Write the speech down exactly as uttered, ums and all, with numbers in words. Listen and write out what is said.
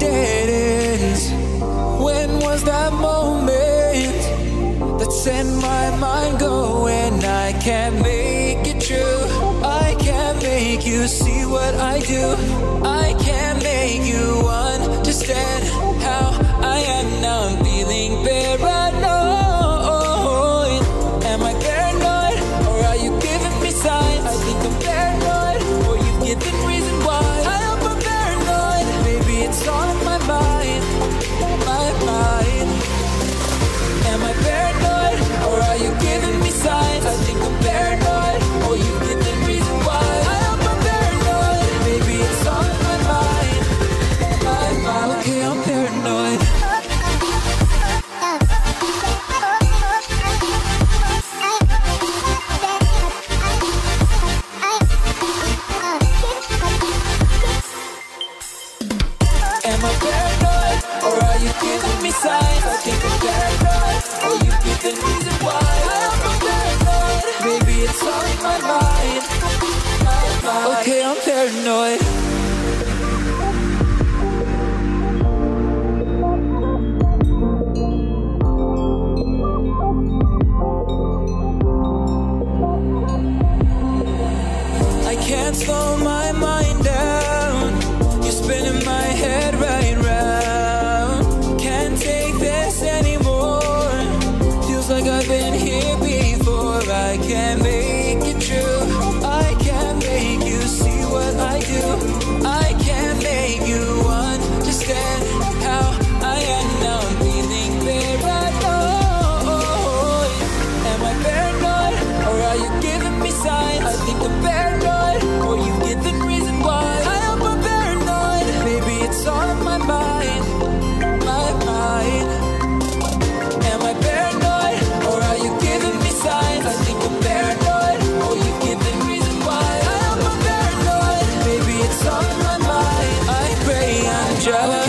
dead ends. When was that moment that sent my mind going? I can't make it true. I can't make you see what I do. I can't make you understand how I am now. I'm feeling paranoid. Am I paranoid, or are you giving me signs? I think I'm paranoid, or you've given reason why. I hope I'm paranoid. Maybe it's all in my mind, my mind. Am I paranoid, or are you giving me signs? I think I'm paranoid, or you've given reason why. I hope I'm paranoid. Maybe it's all in my mind, my mind. Okay, I'm paranoid. Am I paranoid, or are you giving me signs? I think I'm paranoid, or you giving reason why. I hope I'm paranoid. Maybe it's all in my mind, my mind. Okay, I'm paranoid. I can't slow my mind down. You're spinning my head right round. Can't take this anymore. Feels like I've been here before. I can't make it true. I can't make you see what I do. I can't make you understand how I am now. I'm feeling paranoid. Am I paranoid, or are you giving me signs? I think I'm paranoid, or you've given reason why. I hope I'm paranoid. Maybe it's all in my mind, my mind. Am I paranoid, or are you giving me signs? I think I'm paranoid, or you've given reason why. I hope I'm paranoid. Maybe it's all in my mind. I pray I'm just